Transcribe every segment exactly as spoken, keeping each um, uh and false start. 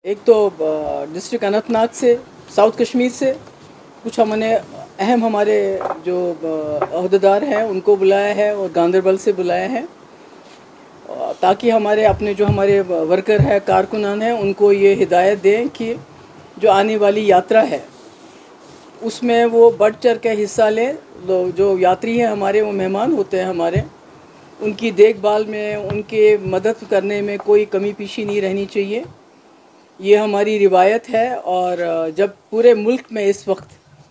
एक तो डिस्ट्रिक्ट अनंतनाग से, साउथ कश्मीर से कुछ हमने अहम हमारे जो अहदेदार हैं उनको बुलाया है और गांदरबल से बुलाया है, ताकि हमारे अपने जो हमारे वर्कर हैं, कारकुनान हैं, उनको ये हिदायत दें कि जो आने वाली यात्रा है उसमें वो बढ़ चढ़ के हिस्सा लें। जो यात्री हैं हमारे, वो मेहमान होते हैं हमारे, उनकी देखभाल में, उनके मदद करने में कोई कमी पेशी नहीं रहनी चाहिए। ये हमारी रिवायत है। और जब पूरे मुल्क में इस वक्त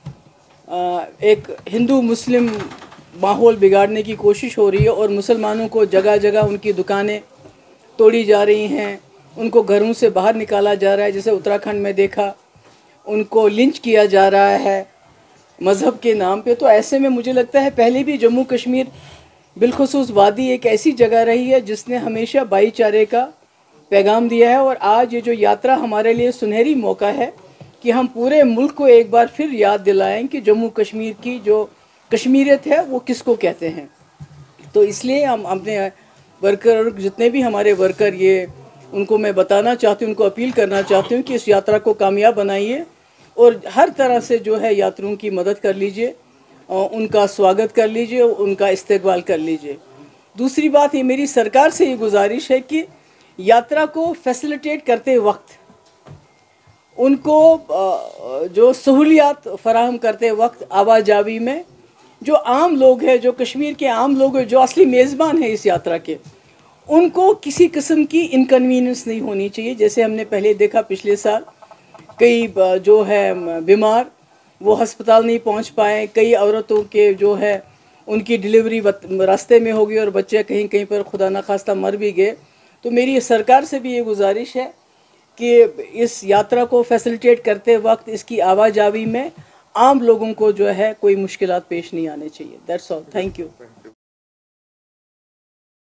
एक हिंदू मुस्लिम माहौल बिगाड़ने की कोशिश हो रही है और मुसलमानों को जगह जगह उनकी दुकानें तोड़ी जा रही हैं, उनको घरों से बाहर निकाला जा रहा है, जैसे उत्तराखंड में देखा, उनको लिंच किया जा रहा है मज़हब के नाम पे। तो ऐसे में मुझे लगता है पहले भी जम्मू कश्मीर बिलखुसूस वादी एक ऐसी जगह रही है जिसने हमेशा भाईचारे का पैगाम दिया है। और आज ये जो यात्रा हमारे लिए सुनहरी मौका है कि हम पूरे मुल्क को एक बार फिर याद दिलाएं कि जम्मू कश्मीर की जो कश्मीरियत है वो किसको कहते हैं। तो इसलिए हम अपने वर्कर, जितने भी हमारे वर्कर, ये उनको मैं बताना चाहती हूँ, उनको अपील करना चाहती हूँ कि इस यात्रा को कामयाब बनाइए और हर तरह से जो है यात्रियों की मदद कर लीजिए, उनका स्वागत कर लीजिए, उनका इस्तेकबाल कर लीजिए। दूसरी बात, ये मेरी सरकार से ये गुजारिश है कि यात्रा को फैसिलिटेट करते वक्त उनको जो सहूलियात फराहम करते वक्त आवाजावी में जो आम लोग हैं, जो कश्मीर के आम लोग हैं, जो असली मेज़बान हैं इस यात्रा के, उनको किसी किस्म की इनकन्वीनियंस नहीं होनी चाहिए। जैसे हमने पहले देखा पिछले साल, कई जो है बीमार वो अस्पताल नहीं पहुंच पाए, कई औरतों के जो है उनकी डिलीवरी रास्ते में हो गई और बच्चे कहीं कहीं पर खुदा न खास्ता मर भी गए। तो मेरी सरकार से भी ये गुजारिश है कि इस यात्रा को फैसिलिटेट करते वक्त इसकी आवाजावी में आम लोगों को जो है कोई मुश्किलात पेश नहीं आने चाहिए। That's all, thank you.